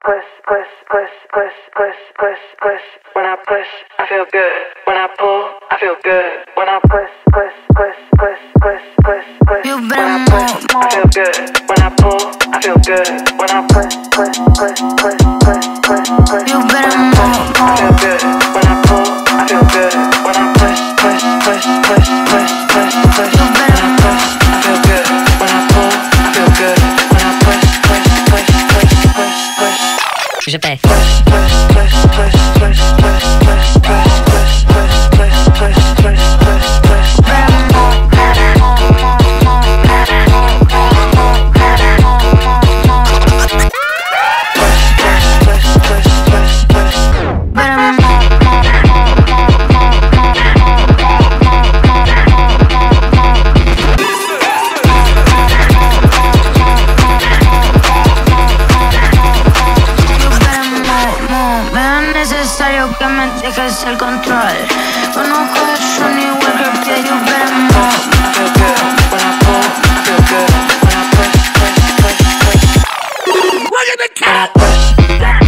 push, push, push, push, push, push, push. When I push, I feel good. When I pull, I feel good. When I push, push, push, push, push, push, push. You When better I push, move, I feel good. When I pull, I feel good. When I push, push, push, push, push, push, push. You better When I push, I feel good. When I pull, I feel good. When I push, push, push, push, push, push, push. You When I push, I feel good. When I pull, I feel good. When I push, push, push, push, push, push. Je paie. Push, push, push, push, push, push, push, push, push, push, push, push, push, push, push. Que me dejes el control. Conozco el sonido igual que el pie. You better move. I feel good when I pull. I feel good when I push, push, push, push. Look at the cat.